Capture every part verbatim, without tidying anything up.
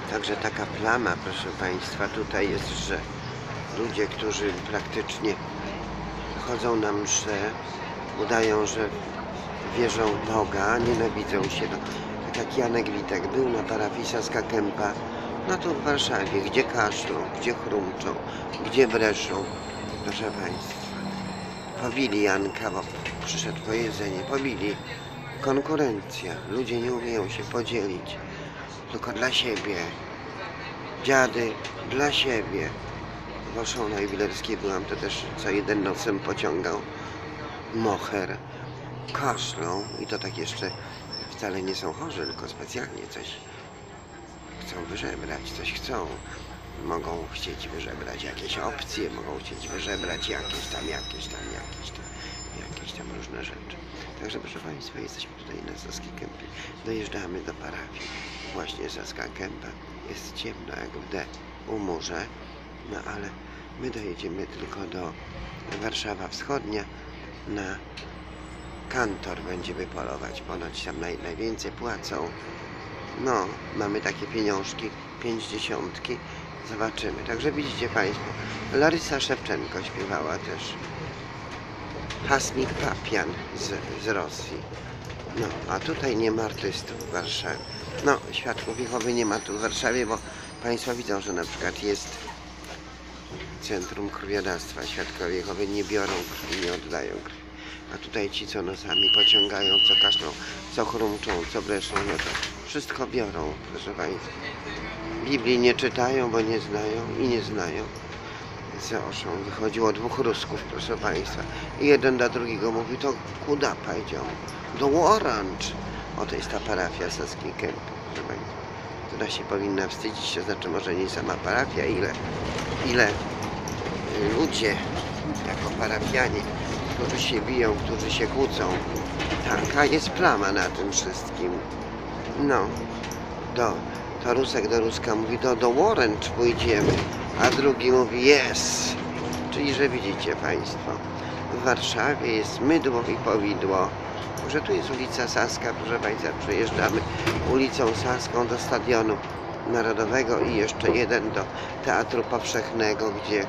Także taka plama, proszę Państwa, tutaj jest, że ludzie, którzy praktycznie chodzą na msze, udają, że wierzą w Boga, nienawidzą się. No, tak jak Janek Witek był na parafii Saska Kępa, no to w Warszawie, gdzie kaszlą, gdzie chrumczą, gdzie breszą, proszę Państwa. Pobili Janka, bo przyszedł po jedzenie, pobili. Konkurencja, ludzie nie umieją się podzielić, tylko dla siebie. Dziady dla siebie. W Olszą Jubilerskiej byłam, to też co jeden nosem pociągał moher, kaszlą i to tak jeszcze wcale nie są chorzy, tylko specjalnie coś chcą wyżebrać, coś chcą. Mogą chcieć wyżebrać jakieś opcje, mogą chcieć wyżebrać jakieś tam, jakieś tam, jakieś tam, jakieś tam różne rzeczy. Także proszę Państwa, jesteśmy tutaj na Saskiej Kępie. Dojeżdżamy do parafii. Właśnie Saska Kępa. Jest ciemno jak w D u murze, no ale my dojedziemy tylko do Warszawa Wschodnia. Na Kantor będziemy polować. Ponoć tam naj, najwięcej płacą. No, mamy takie pieniążki, pięćdziesiątki. Zobaczymy. Także widzicie Państwo, Larysa Szewczenko śpiewała też. Hasmik Papian z, z Rosji. No, a tutaj nie ma artystów w Warszawie. No, Świadków Jehowy nie ma tu w Warszawie, bo Państwo widzą, że na przykład jest Centrum Krwiodawstwa. Świadkowie Jehowy nie biorą krwi, nie oddają krwi. A tutaj ci, co nosami pociągają, co kaszlą, co chrumczą, co breszą, no to wszystko biorą, proszę Państwa. Biblii nie czytają, bo nie znają i nie znają. Z Olszą wychodziło dwóch Rusków, proszę Państwa. I jeden do drugiego mówi, to kuda pойдем? Do Orange. Oto jest ta parafia Saskiej Kępy, proszę Państwa. Która się powinna wstydzić, to znaczy może nie sama parafia, ile, ile ludzie jako parafianie, którzy się biją, którzy się kłócą. Taka jest plama na tym wszystkim. No, do, to Rusek do Ruska mówi, to do Orange pójdziemy, a drugi mówi yes. Czyli, że widzicie Państwo, w Warszawie jest mydło i powidło. Może tu jest ulica Saska, proszę Państwa, przejeżdżamy ulicą Saską do Stadionu Narodowego i jeszcze jeden do Teatru Powszechnego, gdzie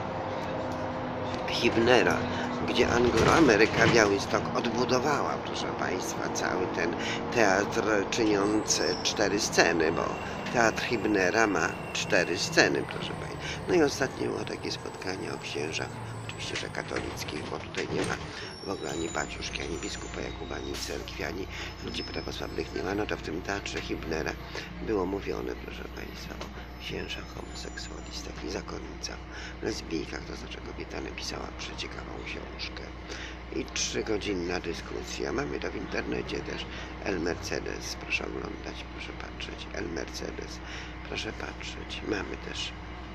Hibnera, gdzie Anglo-Ameryka Białystok odbudowała, proszę Państwa, cały ten teatr czyniący cztery sceny, bo Teatr Hibnera ma cztery sceny, proszę Państwa. No i ostatnio było takie spotkanie o księżach, oczywiście, że katolickich, bo tutaj nie ma w ogóle ani baciuszki, ani biskupa Jakuba, ani cerkwi, ani ludzi prawosławnych nie ma. No to w tym Teatrze Hibnera było mówione, proszę Państwa, o księżach, homoseksualistach i zakonnicach, lesbijkach, to znaczy kobieta napisała przeciekawą książkę. I trzygodzinna dyskusja. Mamy to w internecie też. El Mercedes, proszę oglądać, proszę patrzeć. El Mercedes, proszę patrzeć. Mamy też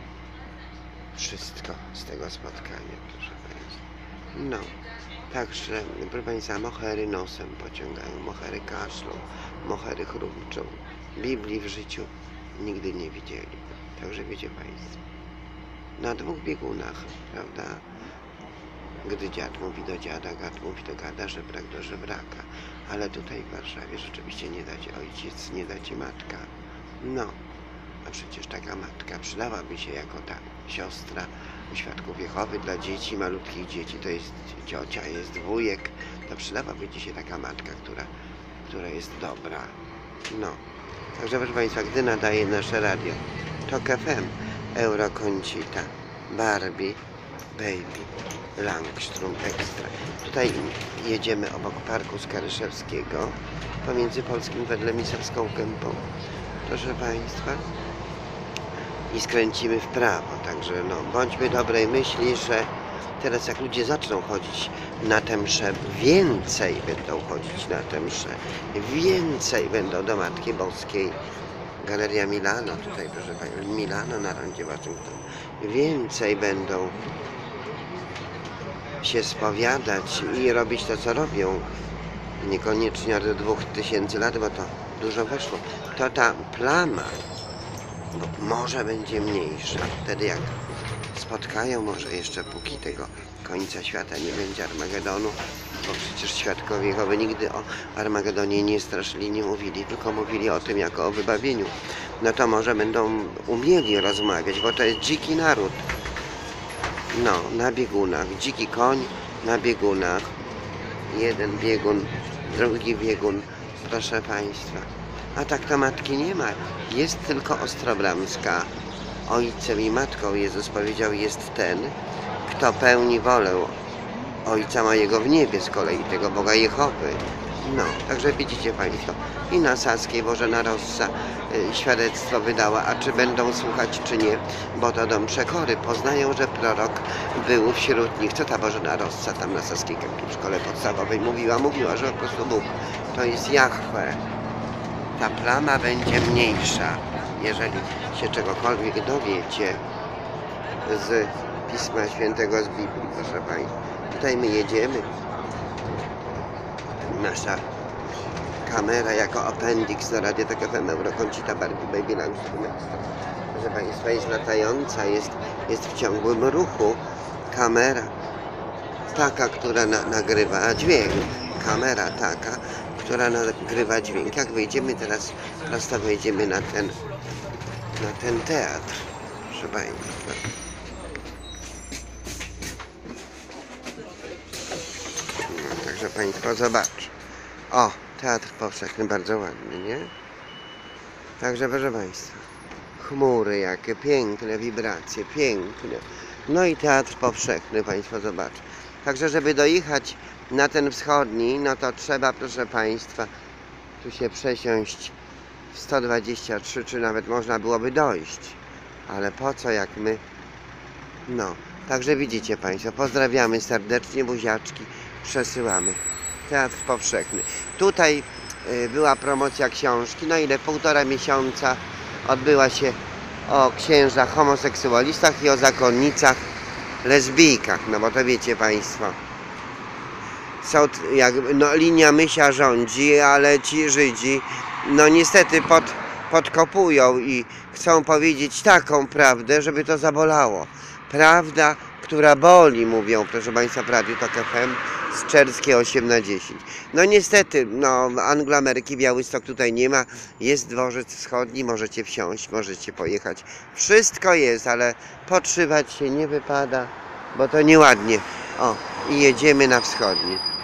wszystko z tego spotkania, proszę Państwa. No, także, proszę Państwa, mohery nosem pociągają, mohery kaszlą, mohery chrumczą. Biblii w życiu nigdy nie widzieli. Także wiecie Państwo, na dwóch biegunach, prawda? Gdy dziad mówi do dziada, gad mówi do gada, żebrak do żebraka. Ale tutaj w Warszawie rzeczywiście nie da ci ojciec, nie da ci matka. No, a przecież taka matka przydałaby się jako ta siostra u Świadków Jehowy dla dzieci, malutkich dzieci, to jest ciocia, jest wujek, to przydałaby ci się taka matka, która, która jest dobra. No, także proszę Państwa, gdy nadaje nasze radio, Tok F M, Euroconsita, Barbie, Baby, Langstrom Extra. Tutaj jedziemy obok Parku Skaryszewskiego, pomiędzy Polskim Wedlem i Saską Kępą, proszę Państwa, i skręcimy w prawo. Także no, bądźmy dobrej myśli, że teraz jak ludzie zaczną chodzić na tę mszę, więcej będą chodzić na tę mszę, więcej będą do Matki Boskiej. Galeria Milano, tutaj proszę Państwa, Milano na rondzie Waszyngton, więcej będą się spowiadać i robić to, co robią. Niekoniecznie do dwóch tysięcy lat, bo to dużo weszło. To ta plama może będzie mniejsza. Wtedy jak spotkają, może jeszcze póki tego końca świata nie będzie Armagedonu, bo przecież Świadkowie Jehowy nigdy o Armagedonie nie straszyli, nie mówili, tylko mówili o tym jako o wybawieniu. no to może będą umieli rozmawiać, bo to jest dziki naród. No, na biegunach. Dziki koń na biegunach. Jeden biegun, drugi biegun, proszę Państwa. A tak to matki nie ma. Jest tylko Ostrobramska. Ojcem i matką Jezus powiedział, jest ten, kto pełni wolę Ojca mojego w niebie, z kolei tego Boga Jehowy. No, także widzicie Państwo, i na Saskiej Bożena Rossa y, świadectwo wydała, a czy będą słuchać, czy nie, bo to dom przekory, poznają, że prorok był wśród nich. Co ta Bożena Rossa tam na Saskiej w szkole podstawowej mówiła? Mówiła, że po prostu Bóg to jest Jahwe. Ta plama będzie mniejsza, jeżeli się czegokolwiek dowiecie z Pisma Świętego, z Biblii, proszę Państwa. Tutaj my jedziemy. Nasza kamera jako appendix do Radia Tok F M Euroconsita Barbie Baby Lounge. Proszę Państwa, jest latająca, jest, jest w ciągłym ruchu. Kamera taka, która na, nagrywa dźwięk. Kamera taka, która nagrywa dźwięk. Jak wyjdziemy teraz, prosto wejdziemy na ten, na ten teatr. Proszę Państwa. No, także Państwo zobaczą. O, Teatr Powszechny, bardzo ładny, nie? Także proszę Państwa, chmury jakie, piękne wibracje, piękne. No i Teatr Powszechny, Państwo zobaczą. Także żeby dojechać na ten wschodni, no to trzeba, proszę Państwa, tu się przesiąść w sto dwadzieścia trzy, czy nawet można byłoby dojść. Ale po co, jak my... No, także widzicie Państwo, pozdrawiamy serdecznie, buziaczki, przesyłamy. Teatr Powszechny. Tutaj y, była promocja książki, no ile półtora miesiąca odbyła się o księżach homoseksualistach i o zakonnicach lesbijkach, no bo to wiecie Państwo, są jak, no, linia Mysia rządzi, ale ci Żydzi no niestety pod, podkopują i chcą powiedzieć taką prawdę, żeby to zabolało. Prawda, która boli, mówią, proszę Państwa, w Radiu Tok F M z Czerskie osiem na dziesięć. No niestety, no Angloameryki, Białystok tutaj nie ma, jest dworzec wschodni, możecie wsiąść, możecie pojechać. Wszystko jest, ale podszywać się nie wypada, bo to nieładnie. O, i jedziemy na wschodni.